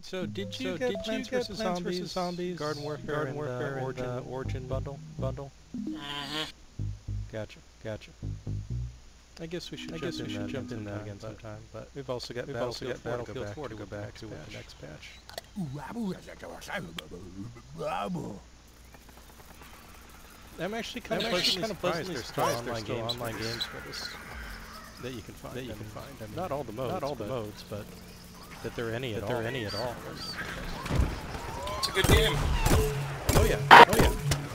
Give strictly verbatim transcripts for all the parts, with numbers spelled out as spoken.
So did you so get did Plants you get vs. Plants Zombies, versus. Zombies, Garden Warfare, Garden and Warfare, the and Origin, the Origin bundle? Bundle? Mm-hmm. Gotcha, gotcha. I guess we should I jump guess we in should that jump again in that sometime, again but sometime, but we've also got we've also Battlefield got four to go Battlefield back four to to go with the back next to with patch. the next patch. I'm actually kind I'm of actually pleasantly kind of surprised pleasantly there's still surprised online there's still games online for this, games for this that you can find. that you I can mean, find. I mean, not all the modes, not all the but modes, but that there are any that at there all. are any at all. It's a good game. Oh yeah, oh yeah.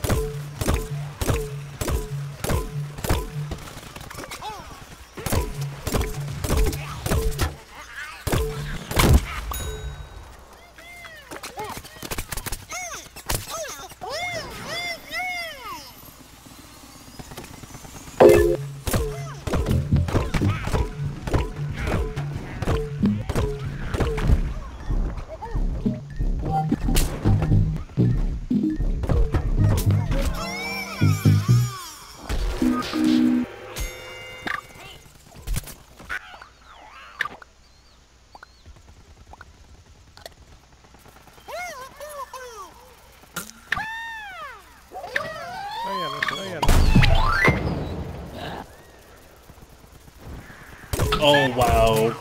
Oh yeah, that's, oh yeah. That's, Oh wow.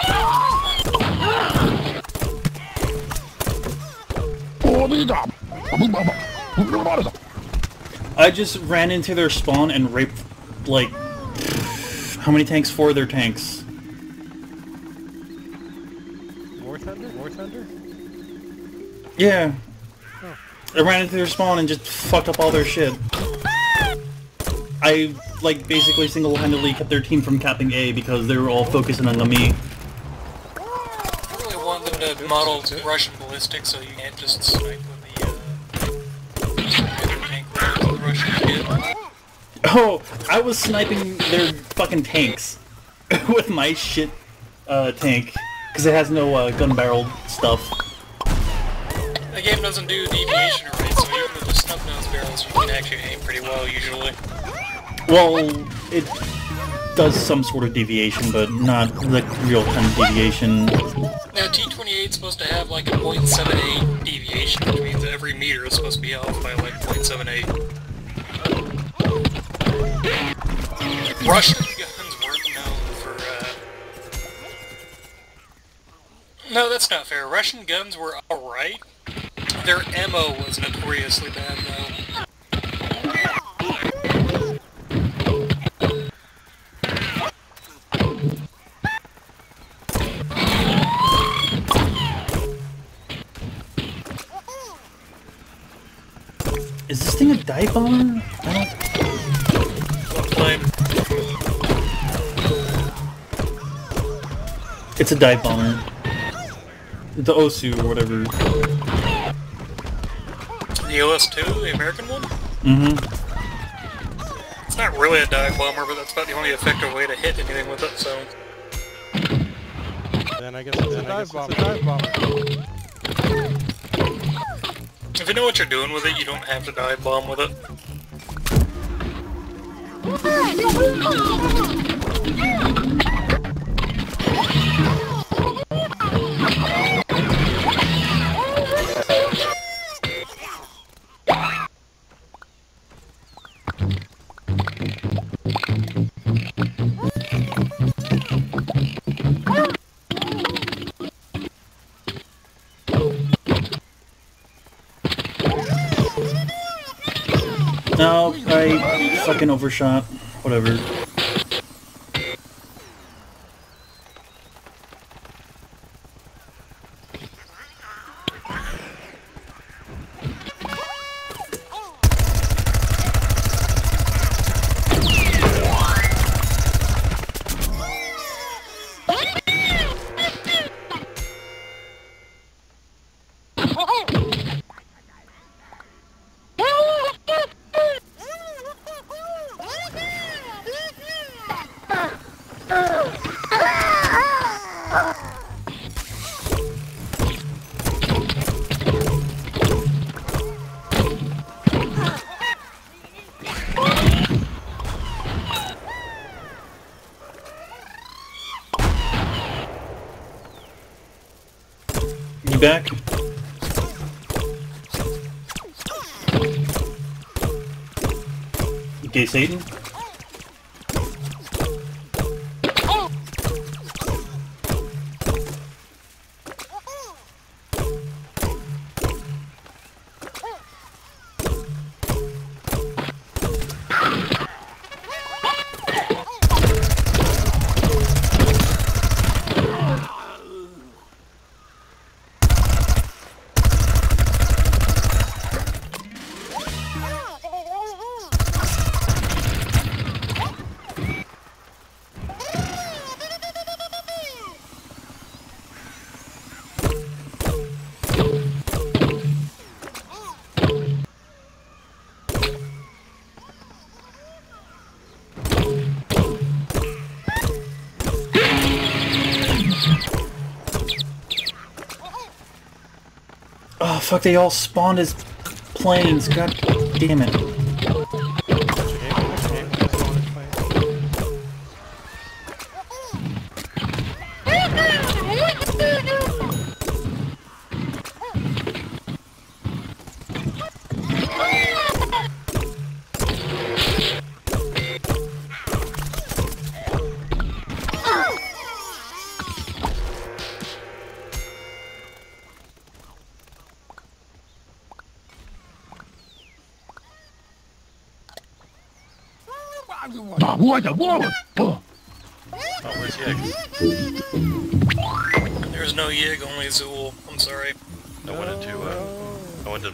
I just ran into their spawn and raped, like, how many tanks? Four of their tanks. War Thunder? War Thunder? Yeah. Oh. I ran into their spawn and just fucked up all their shit. I, like, basically single-handedly kept their team from capping A because they were all focusing on me. I really want them to model Russian ballistics so you can't just snipe with the, uh, tank rounds the Russians get. Oh, I was sniping their fucking tanks with my shit uh, tank because it has no uh, gun barrel stuff. The game doesn't do deviation right, so even with the snub-nose barrels you can actually aim pretty well usually. Well, it does some sort of deviation, but not the real kind of deviation. Now T twenty-eight is supposed to have like a point seven eight deviation, which means every meter is supposed to be off by like point seven eight. Russian guns weren't known for, uh... No, that's not fair. Russian guns were alright. Their ammo was notoriously bad, though. Is this thing a dive bomber? I don't... What claim? It's a dive bomber. The Osu or whatever. The O S two, the American one? Mm-hmm. It's not really a dive bomber, but that's about the only effective way to hit anything with it, so... Then I guess it's a dive bomber. Dive bomber. If you know what you're doing with it, you don't have to dive bomb with it. No, I fucking overshot. Whatever. You back? Gay Satan? Oh fuck, they all spawned as planes, god damn it. Oh, where's Yig? There's no Yig, only Zool. I'm sorry. I wanted to, uh, I wanted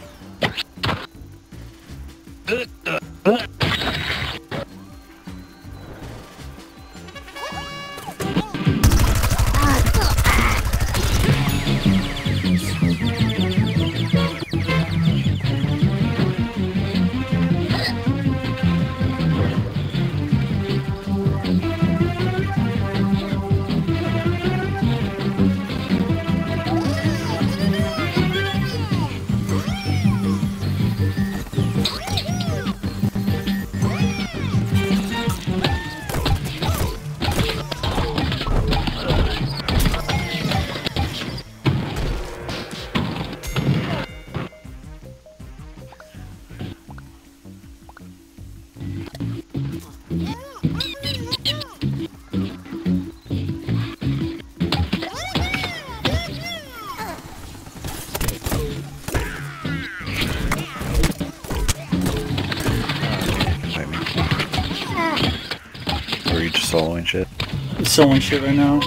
Or are you just soloing shit? I'm soloing shit right now.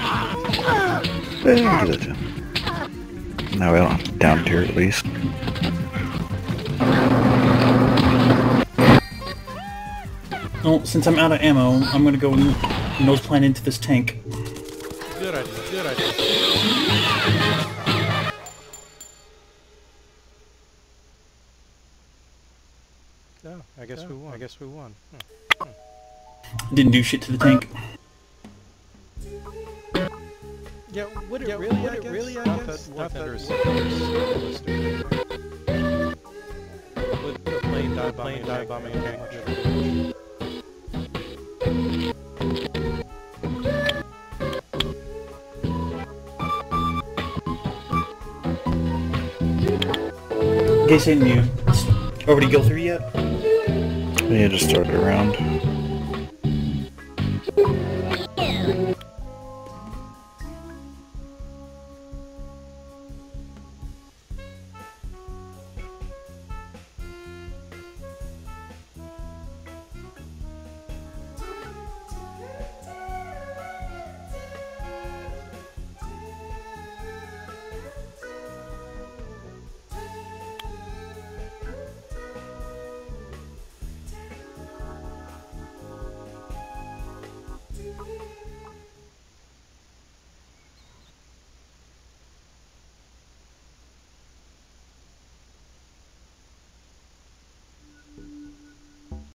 Eh, do that too. No, well, down tier at least. Well, since I'm out of ammo, I'm gonna go nose plant into this tank. Good idea, good idea. No, I guess we won. I guess we won. Hmm. Didn't do shit to the tank. Yeah, would it yeah, really, would I it guess? really, I not guess? That not that was Would the plane dive bombing, dive bombing tank much? Gay Satan, you already go through yet? Yeah, just started around.